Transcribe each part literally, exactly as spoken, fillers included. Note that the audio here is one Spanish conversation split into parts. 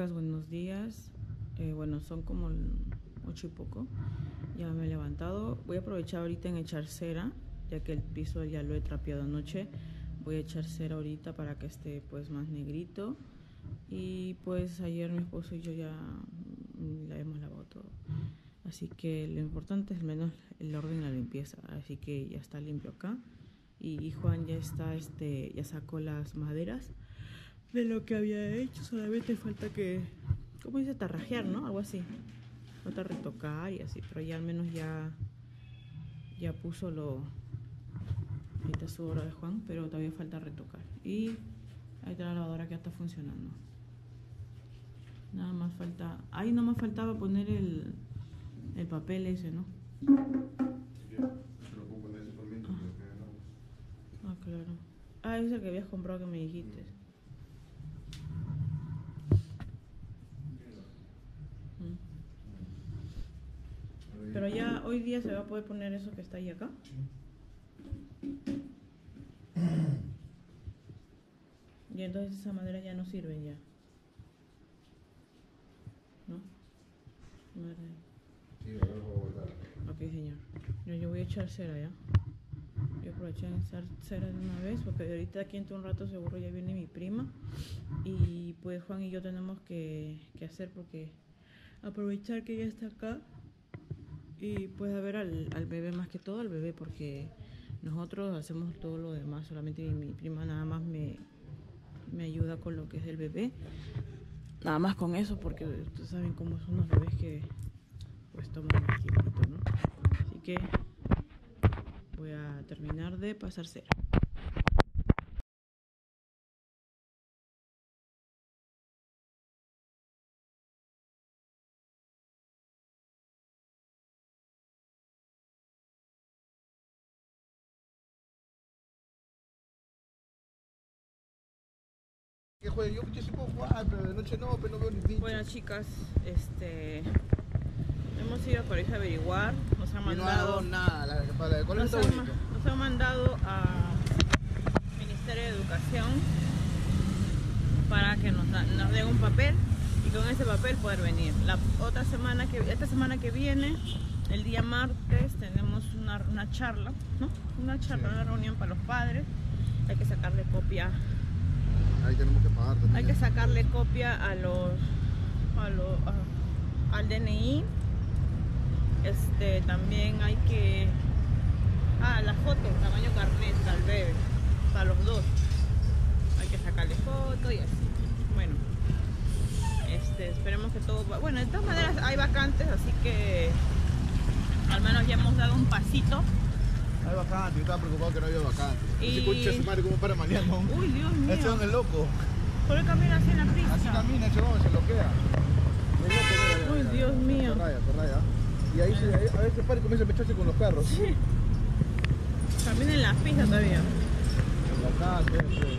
chicas, buenos días. Eh, bueno, son como ocho y poco. Ya me he levantado. Voy a aprovechar ahorita en echar cera, ya que el piso ya lo he trapeado anoche. Voy a echar cera ahorita para que esté pues más negrito. Y pues ayer mi esposo y yo ya la hemos lavado todo. Así que lo importante es al menos el orden y la limpieza. Así que ya está limpio acá. Y, y Juan ya está, este, ya sacó las maderas de lo que había hecho. Solamente falta que, ¿cómo dice? Tarrajear, ¿no? Algo así. Falta retocar y así, pero ya al menos ya ya puso lo. Ahí está su hora de Juan, pero todavía falta retocar. Y ahí está la lavadora que ya está funcionando. Nada más falta. Ahí no me faltaba poner el, el papel ese, ¿no? Ah, claro. Ah, es el que habías comprado que me dijiste. Pero ya hoy día se va a poder poner eso que está ahí acá. Y entonces esa madera ya no sirve ya. ¿No? Madre. Sí, ahora lo voy a volver. Ok, señor. Yo, yo voy a echar cera ya. Yo aproveché en echar cera de una vez, porque ahorita aquí entre un rato seguro ya viene mi prima. Y pues Juan y yo tenemos que, que hacer porque aprovechar que ella está acá. Y pues a ver al, al bebé, más que todo al bebé, porque nosotros hacemos todo lo demás, solamente mi, mi prima nada más me, me ayuda con lo que es el bebé, nada más con eso, porque ustedes saben cómo son los bebés que pues toman el quietito, ¿no? Así que voy a terminar de pasar cera. ¿Qué juegue? Yo, yo sí puedo jugar, pero de noche no, pero no veo ni pinche. Bueno, chicas, este hemos ido a colegio a averiguar, nos han Y no mandado hago nada, la, para el colegio nos, está han, bonito. nos han mandado a Ministerio de Educación para que nos, nos den un papel y con ese papel poder venir. La otra semana que esta semana que viene, el día martes, tenemos una, una charla, ¿no? Una charla, sí. Una reunión para los padres. Hay que sacarle copia. Ahí tenemos que pagar también. Hay que sacarle copia a los, a los a, al D N I. Este, también hay que ah, la foto, tamaño carnet al bebé, para los dos. Hay que sacarle foto y así. Bueno, este, esperemos que todo va. Bueno, de todas maneras hay vacantes, así que al menos ya hemos dado un pasito. Hay vacantes, yo estaba preocupado que no había vacantes. Y... Ese coche su madre como para mañana. Uy, Dios mío. Ese es el loco. ¿Por qué camina así en la pista? Así camina, ese hombre se bloquea. Uy, Dios mío. Se raya, se raya. Y ahí, se, ahí a veces para y comienza a pecharse con los carros. Sí. Camina en la pista todavía. Vacante, sí.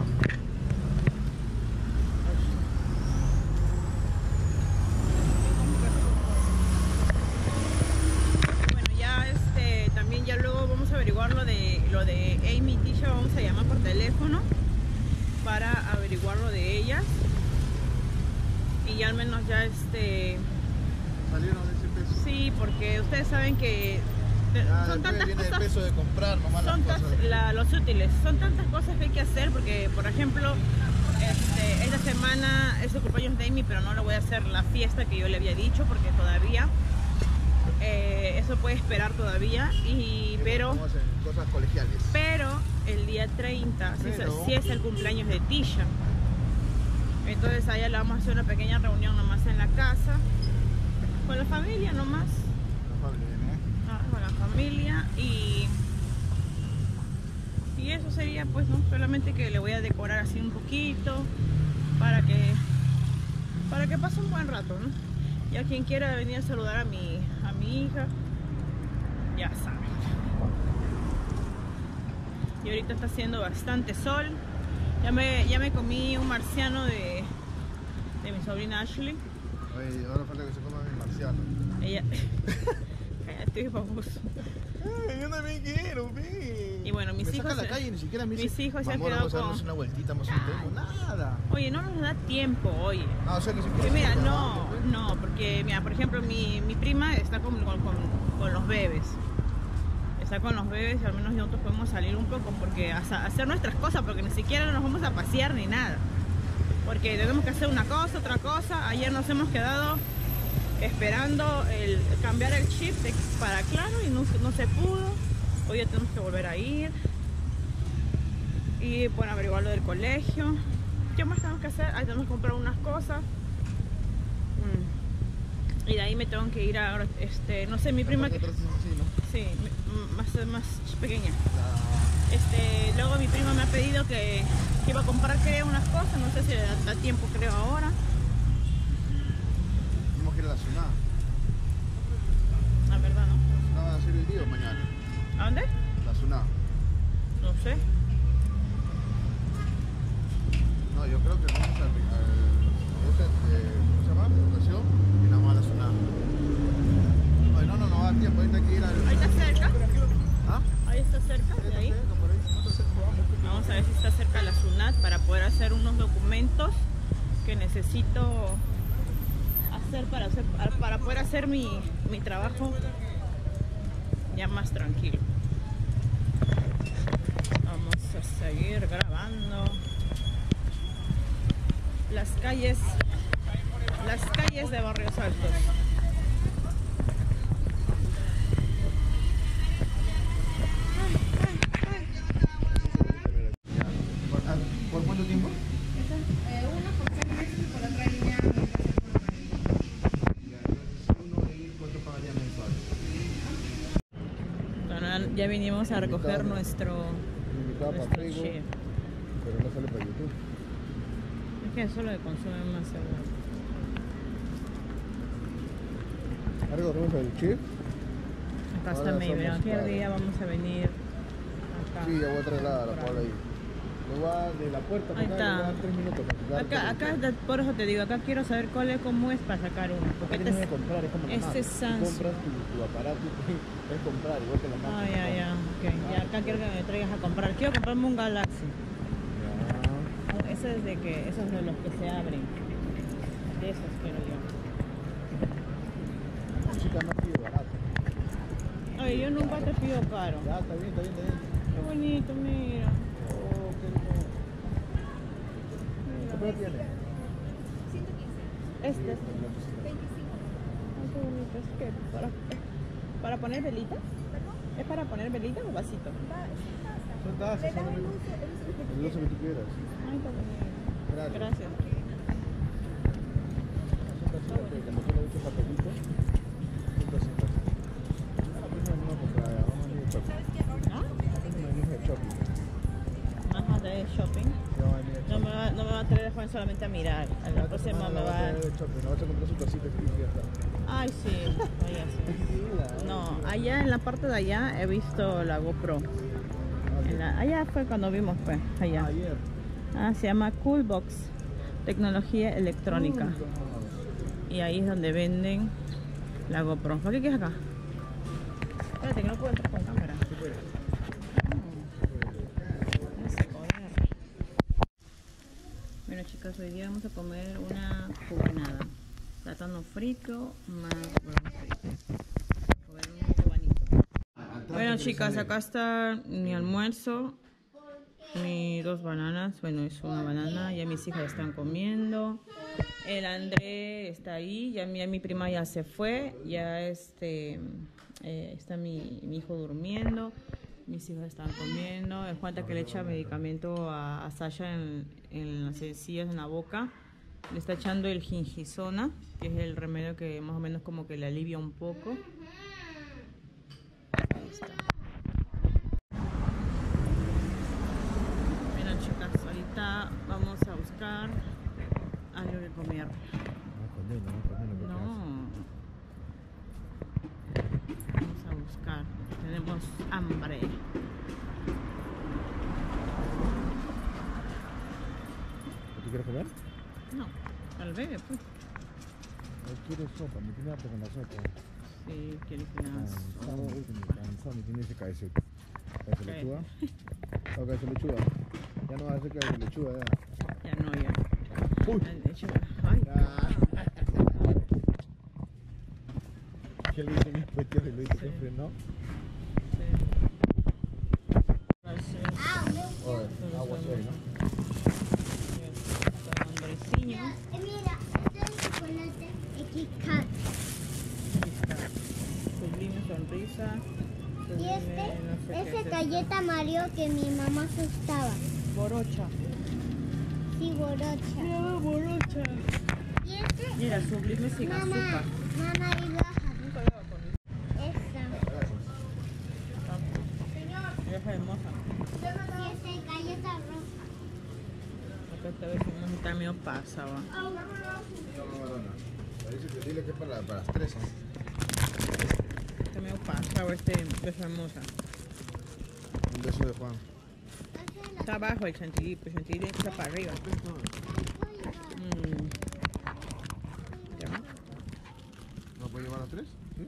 Ya luego vamos a averiguar lo de lo de Amy y Tisha. Vamos a llamar por teléfono para averiguar lo de ellas y ya al menos ya este salieron de ese peso. Sí, porque ustedes saben que ya, son tantas viene cosas, el peso de comprar nomás son las cosas. La, los útiles, son tantas cosas que hay que hacer porque por ejemplo este, esta semana es el cumpleaños de Amy, pero no le voy a hacer la fiesta que yo le había dicho porque todavía Eh, eso puede esperar todavía, y pero cosas colegiales. Pero el día treinta, pero... si, es, si es el cumpleaños de Tisha, entonces a ella le vamos a hacer una pequeña reunión nomás en la casa, con la familia nomás. La familia, ¿eh? Ah, con la familia y y eso sería pues, ¿no? Solamente que le voy a decorar así un poquito para que para que pase un buen rato, ¿no? Y a quien quiera venir a saludar a mi, a mi hija, ya saben. Y ahorita está haciendo bastante sol. Ya me, ya me comí un marciano de, de mi sobrina Ashley. Oye, ahora falta que se coma mi marciano. Ella... Cállate, baboso. Yo también quiero, vi. Y bueno, mis me hijos... saca a la calle y ni siquiera me dice, mis hijos se han "Mamor, quedado vamos a darnos con... una vueltita, vamos a un tema", nada. Oye, no nos da tiempo, oye. Ah, o sea que si Que quieres mira, ir no, abajo, pues. no, porque mira, por ejemplo, mi, mi prima está con, con, con, con los bebés. Está con los bebés y al menos nosotros podemos salir un poco porque hasta hacer nuestras cosas, porque ni siquiera nos vamos a pasear ni nada. Porque tenemos que hacer una cosa, otra cosa. Ayer nos hemos quedado esperando el cambiar el chip de, para Claro y no, no se pudo. Hoy ya tenemos que volver a ir. Y bueno, averiguar lo del colegio. ¿Qué más tenemos que hacer? Ahí tenemos que comprar unas cosas. Mm. Y de ahí me tengo que ir a, este, no sé, mi prima que... Sí, más, más pequeña. Este, luego mi prima me ha pedido que, que iba a comprar, creo, unas cosas. No sé si le da, da tiempo, creo, ahora. Tenemos que ir a la Sunada. La verdad, ¿no? ¿La Sunada va a ser el día o mañana? ¿A dónde? La Sunada. No sé. No, yo creo que vamos al... al ese, eh, ¿cómo se llama? Educación y nada más a la Sunada. Ay, no, no, no va a tiempo. Ahorita hay que ir al... Ahí está cerca. ¿Ah? Ahí está cerca, de ahí. Vamos a ver si está cerca la SUNAT para poder hacer unos documentos que necesito hacer para, hacer, para poder hacer mi, mi trabajo ya más tranquilo. Vamos a seguir grabando las calles, las calles de Barrios Altos. ¿Por cuánto tiempo? Esa, eh, una por seis meses y por la otra línea Uno y cuánto pagaría mensual. Bueno, ya vinimos a recoger nuestro, Invitado para nuestro Facebook, chip. pero no sale para YouTube. Es que eso lo consume más seguro. Ahora vamos al chip. Acá está Ahora mi somos cualquier padres. día vamos a venir acá. Sí, ya voy a trasladar a la Paula ahí. Me va de la puerta Ahí para está. acá, me va a dar tres minutos para sacar Acá, todo. acá, de- por eso te digo, acá quiero saber cuál es, cómo es para sacar uno. Acá Porque tienes este que comprar, es como la este Mac. es Tú Samsung. compras tu, tu aparato y es comprar, igual que la Mac. Ah, ya, ya, ok. Ya acá quiero que me traigas a comprar. Quiero comprarme un Galaxy. Ya. Ese es de que, esos de los que se abren. De esos quiero yo. La música no pide barato. Ay, yo nunca te pido caro. Ya, está bien, está bien, está bien. Qué bonito, mira. Oh, qué lindo. ¿Qué precio tiene? ciento quince. Este es. veinticinco. Ay, qué bonito. ¿Es que para, para poner velitas? ¿Perdón? ¿Es para poner velitas o vasito? Va, es en casa. Son tazas, Le das son el el uso, el uso que el uso que tú quieras. Ay, qué bonito. Gracias. Gracias. Son tacitas que como tú le dices papelito, son tacitas. Ah, pues no, no, comprar, vamos a ir al shopping. ¿Sabes qué? Ahorita ¿Ah? Vamos a ir al shopping. Ajá, de shopping. Ya vamos a ir al No me, shopping. va, no me va a traer Juan solamente a mirar. A la próxima me va a... ir al shopping, no vas a comprar su tacita aquí y ya está. Ay, sí. Allá sí. No, allá en la parte de allá he visto la GoPro. En la- allá fue cuando vimos, pues, allá. Ayer. Ah, se llama Coolbox, tecnología electrónica. Y ahí es donde venden la GoPro. ¿Para qué quieres acá? Espérate, que no puedo entrar con cámara. Sí, pues. No sé comer. Bueno, chicas, hoy día vamos a comer una cubanada. Plátano frito más huevo frito. Comer un cubanito. Bueno, chicas, acá está mi almuerzo. Mis dos bananas, bueno, es una banana, ya mis hijas están comiendo. El André está ahí, ya mi, ya mi prima ya se fue, ya este eh, está mi, mi hijo durmiendo, mis hijas están comiendo. El Juanta que le echa medicamento a, a Sasha en, en las encías, en la boca, le está echando el gingisona, que es el remedio que más o menos como que le alivia un poco. Ahí está. Chicas, ahorita vamos a buscar algo que comer. No, vamos a buscar. Tenemos hambre. ¿Tú quieres comer? No, al bebé, pues. No quiero sopa, me tiene harto con la sopa. Sí, quiere que nada. Cansado, uy, que me cansado, me tiene ese cabecito. ¿Cabeza de lechuga? ¿O cabeza de lechuga? Ya no vas a hacer cabeza de lechuga, ya. Ya no, ya. Uy. De hecho, ay. Ah. ¿Qué le hice mis pechos y lo hice Sí. que frenó? Ah, meu Oye, agua soy, ¿no? Hombrecillo. Eh, Mira, este es el chocolate X Cat. Sublime sonrisa. Y Sublime, este no sé qué es el es galleta Mario que mi mamá asustaba. esto. Borocha. Sí, borocha. Mira, borocha. Y este, Mira, sublime sin mamá, azúcar. mamá, y baja. Nunca había con Esta. esa. Es hermosa. Y este es galleta roja. Acá esta vez hemos también pasa, va. No, no, no. Parece que dile que es para, para las tres, ¿eh? También pasa, o este es hermosa. Un beso de Juan. Está abajo el chantilly, pues el chantilly está para arriba. Mm. ¿Ya? ¿No puede llevar a tres? ¿Sí?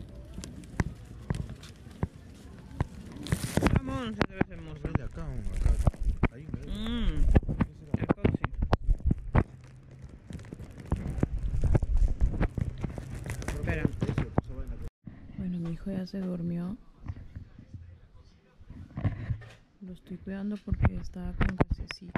Vamos, esa debe ser hermosa. Ven de acá, acá. Ahí, me Mmm, el coxi. Espera. Bueno, mi hijo ya se durmió. Lo estoy cuidando porque estaba con gasecitos.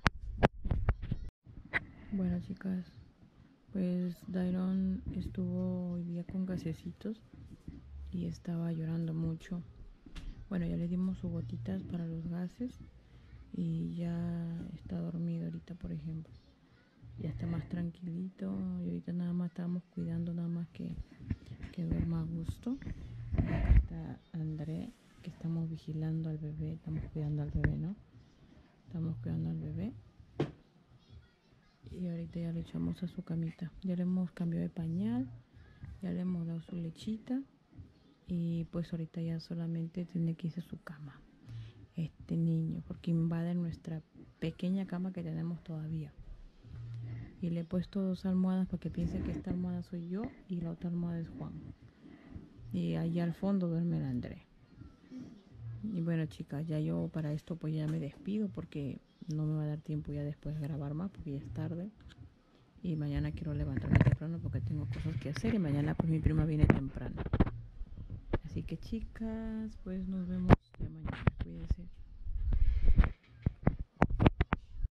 Bueno, chicas, pues Dairon estuvo hoy día con gasecitos y estaba llorando mucho. Bueno, ya le dimos sus gotitas para los gases y ya está dormido ahorita, por ejemplo. Ya está más tranquilito y ahorita nada más estamos cuidando nada más que, que duerma a gusto. Acá está André, que estamos vigilando al bebé, estamos cuidando al bebé, ¿no? Estamos cuidando al bebé. Y ahorita ya le echamos a su camita. Ya le hemos cambiado de pañal, ya le hemos dado su lechita. Y pues ahorita ya solamente tiene que irse a su cama. Este niño, porque invade nuestra pequeña cama que tenemos todavía. Y le he puesto dos almohadas para que piense que esta almohada soy yo y la otra almohada es Juan. Y allá al fondo duerme el André. Y bueno, chicas, ya yo para esto pues ya me despido porque no me va a dar tiempo ya después de grabar más porque ya es tarde. Y mañana quiero levantarme temprano porque tengo cosas que hacer y mañana pues mi prima viene temprano. Así que chicas, pues nos vemos.